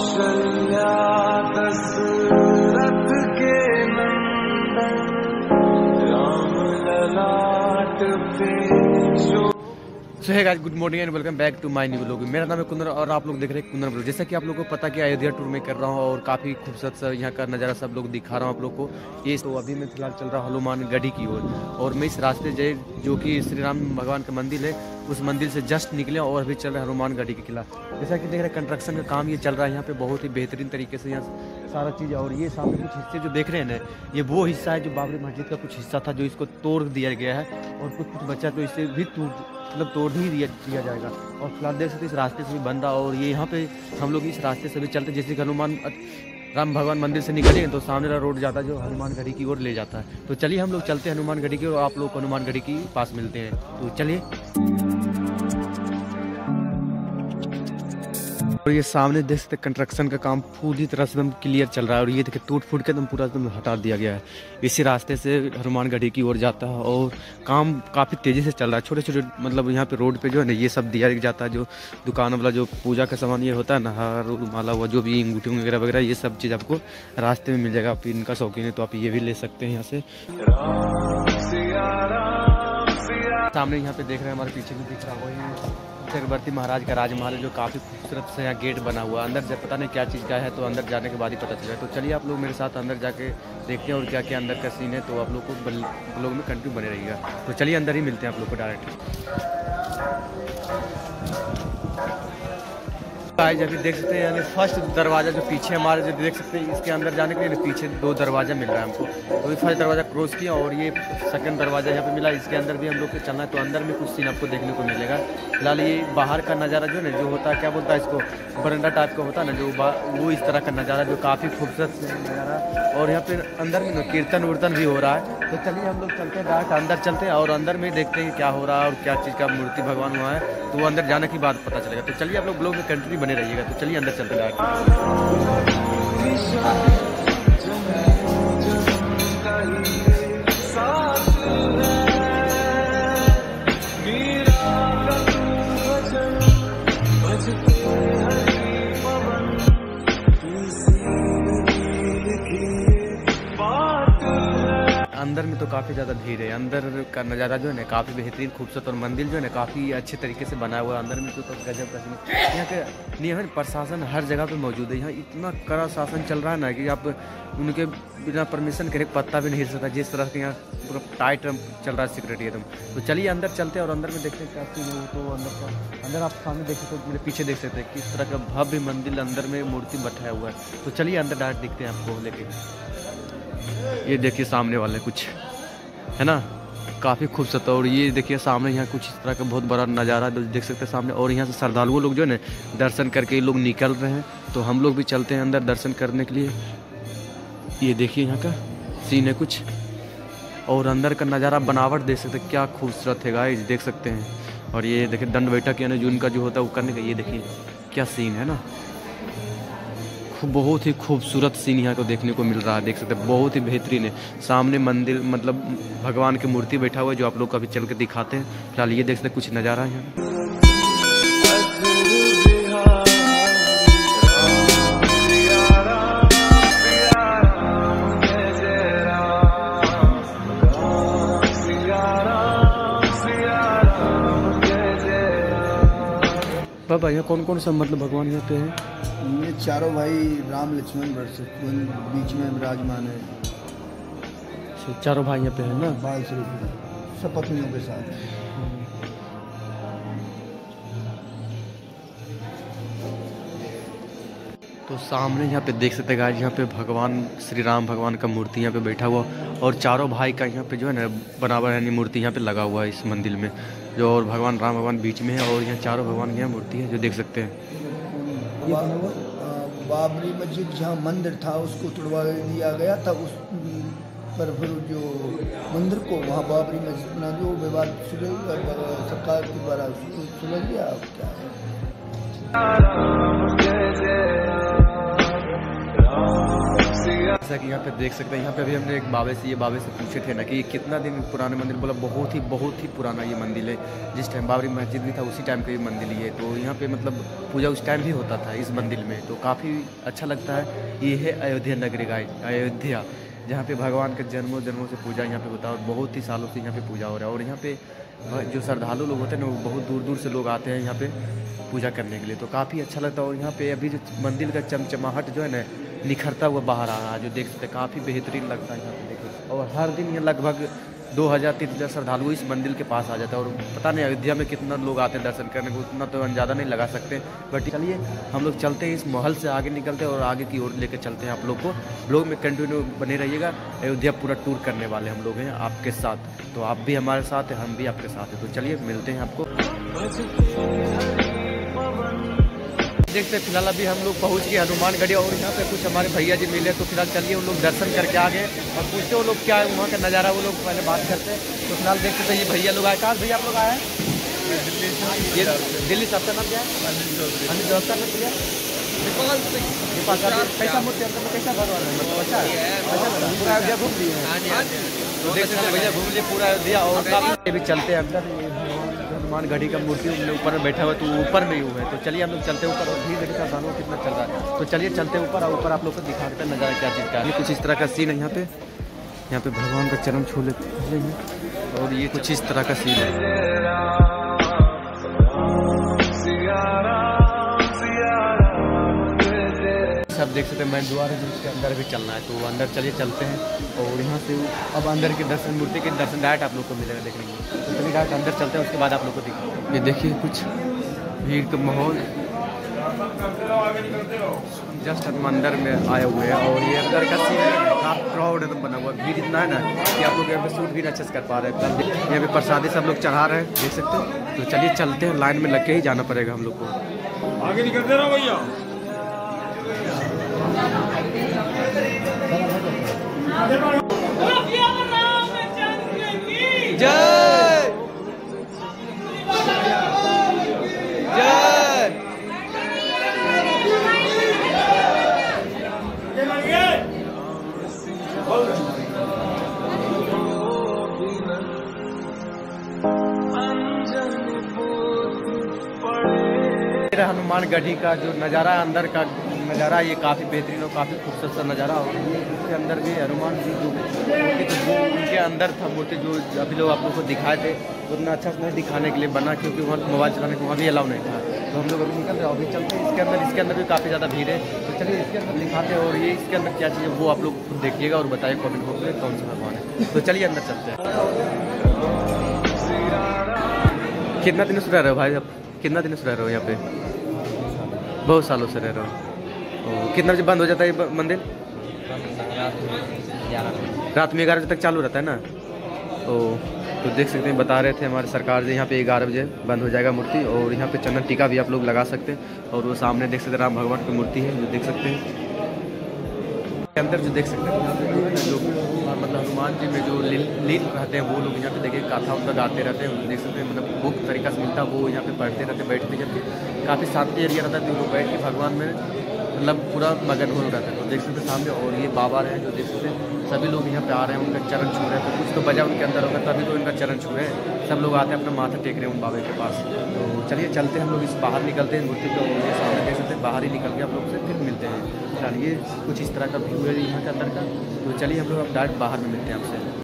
कौशल्या दशरथ के नंदन राम ललाट पे जो। So hey guys, good morning and welcome back to my new vlog. मेरा नाम है कुंदन और आप लोग देख रहे हैं कुंदन व्लॉग। जैसा कि आप लोगों को पता कि अयोध्या टूर में कर रहा हूँ और काफ़ी खूबसूरत सा यहाँ का नज़ारा सब लोग दिखा रहा हूँ आप लोग को। ये तो अभी मैं फिलहाल चल रहा हूँ हनुमान गढ़ी की ओर और मैं इस रास्ते जो कि श्री राम भगवान का मंदिर है उस मंदिर से जस्ट निकले और अभी चल रहा है हनुमान गढ़ी के किला। जैसा कि देख रहे हैं कंस्ट्रक्शन का काम ये चल रहा है यहाँ पे बहुत ही बेहतरीन तरीके से यहाँ सारा चीज़। और ये सामने कुछ हिस्से जो देख रहे हैं ना, ये वो हिस्सा है जो बाबरी मस्जिद का कुछ हिस्सा था जो इसको तोड़ दिया गया है और कुछ बचा तो इसे भी तोड़ ही दिया जाएगा। और फिलहाल देख सकते इस रास्ते से भी बन रहा और ये यहाँ पे हम लोग इस रास्ते से भी चलते। जैसे कि हनुमान राम भगवान मंदिर से निकले तो सामने वाला रोड जाता है जो हनुमान गढ़ी की ओर ले जाता है। तो चलिए हम लोग चलते हैं हनुमान गढ़ी की ओर, आप लोग को हनुमान गढ़ी के पास मिलते हैं। तो चलिए। और ये सामने देख सकते कंस्ट्रक्शन का काम पूरी तरह से एकदम क्लियर चल रहा है और ये देखिए टूट फूट के एकदम पूरा एकदम हटा दिया गया है। इसी रास्ते से हनुमान गढ़ी की ओर जाता है और काम काफ़ी तेज़ी से चल रहा है। छोटे छोटे मतलब यहाँ पे रोड पे जो है ना ये सब दिया जाता है, जो दुकान वाला जो पूजा का सामान ये होता है ना, हार माला हुआ जो भी अंगूठी वगैरह वगैरह ये सब चीज़ आपको रास्ते में मिल जाएगा। आप इनका शौकीन है तो आप ये भी ले सकते हैं यहाँ से। सामने यहाँ पे देख रहे हैं हमारे पीछे भी दिख रहा है चक्रवर्ती महाराज का राजमहल जो काफ़ी खूबसूरत से यहाँ गेट बना हुआ है। अंदर पता नहीं क्या चीज़ का है तो अंदर जाने के बाद ही पता चलेगा। तो चलिए आप लोग मेरे साथ अंदर जाके देखते हैं और क्या क्या अंदर का सीन है। तो आप लोग को ब्लॉग में कंटिन्यू बने रहिएगा। तो चलिए अंदर ही मिलते हैं आप लोग को डायरेक्ट। अभी देख सकते हैं यानी फर्स्ट दरवाज़ा जो पीछे हमारे जो देख सकते हैं इसके अंदर जाने के लिए पीछे दो दरवाज़ा मिल रहा है हमको। तो ये फर्स्ट दरवाज़ा क्रॉस किया और ये सेकंड दरवाज़ा यहाँ पे मिला। इसके अंदर भी हम लोग को चलना है तो अंदर में कुछ सीन आपको देखने को मिलेगा। फिलहाल ये बाहर का नज़ारा जो है जो होता है क्या बोलता है इसको, बरंडा टाइप का होता है ना जो वो इस तरह का नज़ारा जो काफ़ी खूबसूरत नज़ारा। और यहाँ पे अंदर में कीर्तन उर्तन भी हो रहा है। तो चलिए हम लोग चलते हैं डायरेक्ट अंदर चलते हैं और अंदर में देखते हैं क्या हो रहा है और क्या चीज़ का मूर्ति भगवान हुआ है। तो वो अंदर जाने के बाद पता चलेगा। तो चलिए आप लोग ब्लॉग में कंटिन्यू बने रहिएगा। तो चलिए अंदर चलते हैं। अंदर में तो काफ़ी ज़्यादा भीड़ है। अंदर का नज़ारा जो है ना काफ़ी बेहतरीन खूबसूरत और मंदिर जो है ना काफ़ी अच्छे तरीके से बनाया हुआ है। अंदर में तो गजब का यहाँ के नियम प्रशासन हर जगह पे मौजूद है। यहाँ इतना कड़ा शासन चल रहा है ना कि आप उनके बिना परमिशन के पत्ता भी नहीं हिल सकता। जिस तरह से यहाँ पूरा टाइट चल रहा है सिक्योरिटी एकदम। तो चलिए अंदर चलते हैं और अंदर में देखते हैं क्या चीज़ है। तो अंदर आप सामने देख सकते हो, मेरे पीछे देख सकते हैं किस तरह का भव्य मंदिर अंदर में मूर्ति बैठाया हुआ है। तो चलिए अंदर डायरेक्ट दिखते हैं आपको लेके। ये देखिए सामने वाले कुछ है ना काफ़ी खूबसूरत। और ये देखिए सामने यहाँ कुछ इस तरह का बहुत बड़ा नज़ारा देख सकते हैं सामने। और यहाँ से श्रद्धालुओं लोग जो है ना दर्शन करके ये लोग निकल रहे हैं। तो हम लोग भी चलते हैं अंदर दर्शन करने के लिए। ये देखिए यहाँ का सीन है कुछ और अंदर का नज़ारा बनावट देख सकते हैं क्या खूबसूरत है गाइस, देख सकते हैं। और ये देखिए दंड बैठक यानी जो उनका जो होता है वो करने का ये देखिए क्या सीन है ना, बहुत ही खूबसूरत सीन यहाँ को देखने को मिल रहा है। देख सकते हैं बहुत ही बेहतरीन है। सामने मंदिर मतलब भगवान की मूर्ति बैठा हुआ है जो आप लोग को अभी चल के दिखाते हैं। फिलहाल ये देख सकते कुछ नज़ारा है यहाँ। बाबा यहाँ कौन कौन सा मतलब भगवान यहाँ पे है? ये चारों भाई राम लक्ष्मण बीच में विराजमान है। चारों भाई यहाँ पे है ना, बाल स्वरूप सब पत्नियों के साथ। तो सामने यहाँ पे देख सकते हैं यहाँ पे भगवान श्री राम भगवान का मूर्ति यहाँ पे बैठा हुआ और चारों भाई का यहाँ पे जो है ना बराबर यानी मूर्ति यहाँ पे लगा हुआ है इस मंदिर में जो। और भगवान राम भगवान बीच में है और यहाँ चारों भगवान की यहाँ मूर्ति है जो देख सकते हैं। बाबरी मस्जिद जहाँ मंदिर था उसको तुड़वा दिया गया था, उस पर फिर जो मंदिर को वहाँ बाबरी मस्जिद बना दिया। वो विवाद सरकार के द्वारा सुलझ गया। अब क्या है जैसा कि यहाँ पे देख सकते हैं, यहाँ पे भी हमने एक बाबे से पूछे थे ना कि ये कितना दिन पुराने मंदिर, बोला बहुत ही पुराना ये मंदिर है। जिस टाइम बाबरी मस्जिद भी था उसी टाइम का ये मंदिर ही है। तो यहाँ पे मतलब पूजा उस टाइम भी होता था इस मंदिर में, तो काफ़ी अच्छा लगता है। ये है अयोध्या नगरी का अयोध्या, जहाँ पे भगवान के जन्मों से पूजा यहाँ पे होता है और बहुत ही सालों से यहाँ पे पूजा हो रहा है। और यहाँ पे जो श्रद्धालु लोग होते हैं ना, वो बहुत दूर से लोग आते हैं यहाँ पे पूजा करने के लिए, तो काफ़ी अच्छा लगता है। और यहाँ पे अभी जो मंदिर का चमचमाहट जो है ना, निखरता हुआ बाहर आ रहा है, जो देख सकते हैं काफ़ी बेहतरीन लगता है यहाँ पे देखो। और हर दिन यहाँ लगभग 2000-3000 श्रद्धालु इस मंदिर के पास आ जाता है। और पता नहीं अयोध्या में कितना लोग आते हैं दर्शन करने को, उतना तो अंदाज़ा नहीं लगा सकते। बट चलिए हम लोग चलते हैं, इस महल से आगे निकलते हैं और आगे की ओर लेकर चलते हैं आप लोग को। ब्लॉग में कंटिन्यू बने रहिएगा। अयोध्या पूरा टूर करने वाले हम लोग हैं आपके साथ, तो आप भी हमारे साथ हैं, हम भी आपके साथ हैं। तो चलिए मिलते हैं आपको। देखते हैं फिलहाल अभी हम लोग पहुंच गए हनुमानगढ़ी और यहाँ पे कुछ हमारे भैया जी मिले, तो फिलहाल चलिए उन लोग दर्शन करके आ गए और पूछते वो लोग क्या है वहाँ का नज़ारा, वो लोग पहले बात करते हैं। तो फिलहाल देखते थे ये भैया लोग आए। कहाँ भैया आप लोग आए हैं? ये दिल्ली से। आपका नाम क्या है? अनिल जौहर में भैया कैसा मूर्ति अंदर में कैसा भगवान है, मतलब अच्छा है, पूरा अयोध्या घूम लिए हैं। तो देख सकते भैया घूम लिए पूरा अयोध्या। और काफ़ी भी चलते हैं अंदर, हनुमानगढ़ी का मूर्ति ऊपर में बैठा हुआ, तो ऊपर में ही हुआ है। तो चलिए हम लोग चलते हैं ऊपर और भीड़ देखिए साधनों कितना चल रहा है। तो चलिए चलते हैं ऊपर और ऊपर आप लोग को दिखाते हैं नज़ारा क्या चीज़ का है। ये कुछ इस तरह का सीन है यहाँ पे भगवान का चरण छू लेते हैं और ये कुछ इस तरह का सीन है। सब देख सकते हैं मेन द्वार है जिसके अंदर भी चलना है, तो अंदर चलिए चलते हैं। और यहाँ से अब अंदर के दर्शन, मूर्ति के दर्शन डायरेक्ट आप लोग को मिलेगा देखने को। तो चलिए डायरेक्ट अंदर चलते हैं, उसके बाद आप लोग को दिखाते हैं। ये देखिए कुछ भीड़ का माहौल, जस्ट हम अंदर में आए हुए हैं और ये अंदर का सीन है, काफ़ी क्राउड एकदम बना हुआ, भीड़ इतना है ना कि आप लोग यहाँ पे शूट भी अच्छे से कर पा रहे हैं। यहाँ पे प्रसादी सब लोग चढ़ा रहे हैं, देख सकते हैं। तो चलिए चलते हैं, लाइन में लग के ही जाना पड़ेगा हम लोग को। आगे निकलते रहो भैया। जय जय हनुमानगढ़ी का जो नज़ारा, अंदर का नज़ारा, ये काफ़ी बेहतरीन और काफ़ी खूबसूरत सा नज़ारा। और उसके अंदर भी हनुमान जी जो मूर्ति, तो वो उनके अंदर था मूर्ति, जो अभी लोग आप लोग को दिखाए थे, उतना अच्छा से नहीं दिखाने के लिए बना, क्योंकि वहाँ मोबाइल चलाने को वहाँ भी अलाउ नहीं था। तो हम लोग अभी निकल रहे हैं, अभी चलते हैं इसके अंदर भी काफ़ी ज़्यादा भीड़ है। तो चलिए इसके अंदर दिखाते हैं और ये इसके अंदर क्या चीज़ है वो आप लोग खुद देखिएगा और बताइए कॉमेंट बॉक्स में कौन सा भगवान है। तो चलिए अंदर चलते हैं। कितना दिन से रह रहे हो भाई, अब कितना दिन से रह रहे हो यहाँ पे? बहुत सालों से रह रहे हो। कितना बजे बंद हो जाता है ये मंदिर? रात में 11 बजे तक चालू रहता है ना। तो देख सकते हैं, बता रहे थे हमारे सरकार जी यहाँ पे 11 बजे बंद हो जाएगा मूर्ति। और यहाँ पे चंदन टीका भी आप लोग लगा सकते हैं। और वो सामने देख सकते हैं राम भगवान की मूर्ति है, जो देख सकते हैं अंदर, जो देख सकते हैं जो मतलब हनुमान जी में जो लीन रहते हैं वो लोग यहाँ पे देखिए गाथा उनका गाते रहते हैं, देख सकते हैं। मतलब बुक तरीका से मिलता है, वो यहाँ पे पढ़ते रहते, बैठते जबकि काफ़ी शांति एरिया रहता है, तो वो बैठ के भगवान में मतलब पूरा मगन हो रहता है। तो देख सकते सामने, और ये बाबा हैं जो देख सकते हैं, सभी लोग यहाँ पे आ रहे हैं, उनका चरण छू रहे हैं। तो कुछ तो बजा उनके अंदर होगा, तभी तो इनका चरण छू रहे हैं। सब लोग आते हैं, अपना माथा टेक रहे हैं उन बाबा के पास। तो चलिए चलते हैं हम लोग, इस बाहर निकलते हैं मूर्ति को, ये सामने देख सकते हैं, बाहर ही निकल के आप लोग से फिर मिलते हैं। चलिए कुछ इस तरह का व्यू है यहाँ के अंदर का। तो चलिए हम लोग अब डायरेक्ट बाहर में मिलते हैं आपसे।